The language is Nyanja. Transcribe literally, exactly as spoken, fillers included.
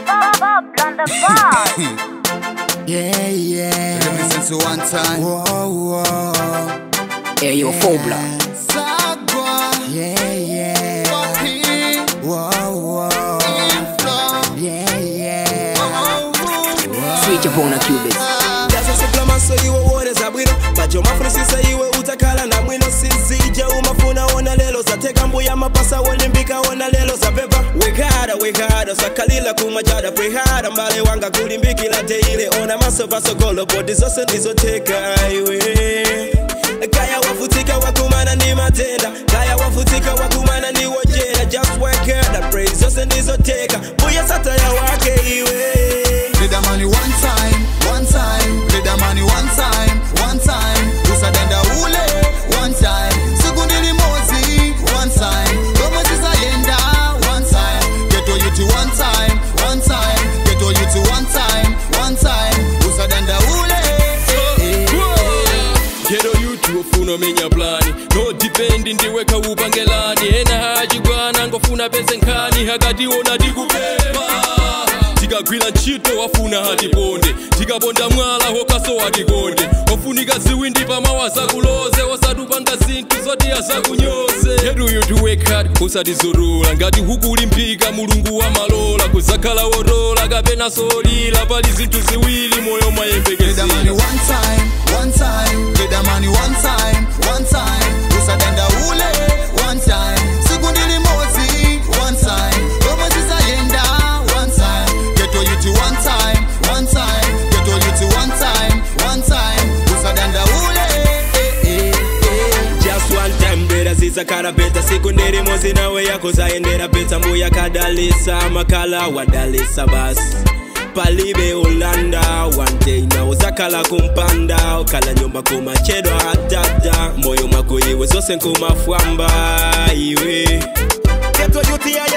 Yeah, yeah. Listen to one time. Whoa, whoa. Hey, yo, Phobla. Sagwa. Yeah, yeah. Poppy. Whoa, whoa. Inflow. Yeah, yeah. Switch up on a cubit. Jaza supplement so iwe uone za bwino Bajo mafrisisa iwe utakala na mwino Sizija umafuna ona lelo Zateka mbuya mapasa wolimbika ona lelo za beba Wekada, wekada, sakalila kumajada Prehada mbale wanga kulimbiki la teile Ona maso vaso kolo bodi zose nizo teka iwe Kaya wafutika wakumana ni matenda Kaya wafutika wakumana ni wajena Just work hard and praise zose nizo teka Buya sata ya wake iwe Play the money one time, one time. Play the money one time, one time. Usadenda ule, one time. Sugundili mozi, one time. Domo zizayenda, one time. Get to you to one time, one time. Get to you to one time, one time. Usadenda ule. Get on you to funo menya plani. No depending ndiweka upangelani. Ena haji gwana ngofuna pese nkani. Hagati ona dikupepa. Tika gwila nchito wafuna hati ponde Tika bonda mwala hokaso watikonde Wafunika ziwindi pa mawasa kuloze Wasadupanga zinki zoti ya sakunyose Yedu you to work hard kusadi zorula Ngati huku ulimpika mulungu wa malola Kuzakala worola kapena solila Pali zintu ziwili moyo mayembe Play the money one time, one time. Play the money one time, one time. Usadenda ule, one time. Sugundili mozi, one time. Domo zizayenda, one time. Get to you to one time, one time. Get to you to one time, one time. Usadenda ule, eh, eh, eh. Just one time brother ziza karabeta Siku ndiri mozi nawe yako zaendera beta Mbuya kadalisa makala wadalisa bas Palibe ulanda one day na uzakala kumpanda Ukala nyumba kumachedo hatata Moyo mako iwe zose kumafwamba iwe Keto yuti ya